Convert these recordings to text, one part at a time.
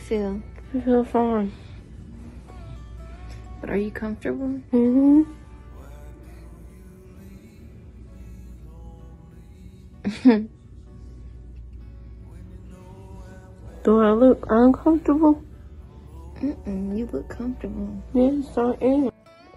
feel? I feel fine. But are you comfortable? Mm-hmm. Do I look uncomfortable? You look comfortable. Yes, I am.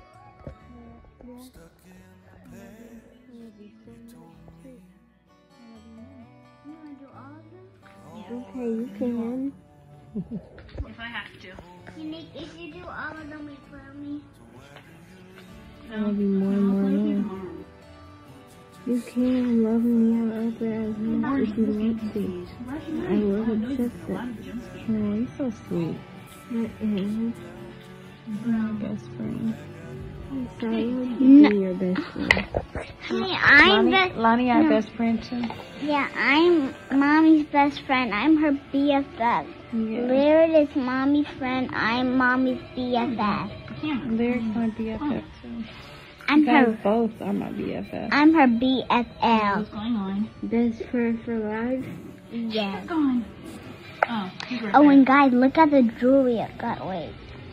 Okay, you can. If I have to. If you do all of them, wait for me. I love you more and more and more. You can love me however as much as you want to. I will accept it. Oh, you're so sweet. I am. You're my best friend. I'm sorry, I want you to be your best friend. Hey, I'm Lonnie, our best friend too. Yeah, I'm Mommy's best friend. I'm her BFF. Yeah. Lyric is Mommy's friend. I'm Mommy's BFF. Lyric's my BFF too. I'm You guys her. both are my BFF. I'm her BFL. What's going on? Best friend for life? Yes. What's going? Oh, he's right Oh, there. and guys, look at the jewelry I got. Wait.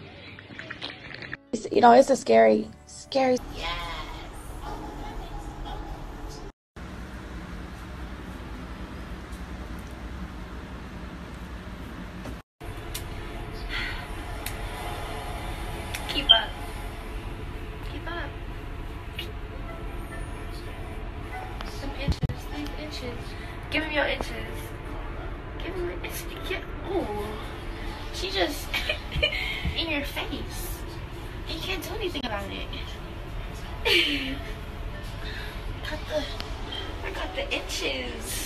You know, it's a scary. Keep up. Keep up. Some inches. These inches. Give him your inches. Give him the inches. Ooh. She just in your face. You can't do anything about it. I got the inches.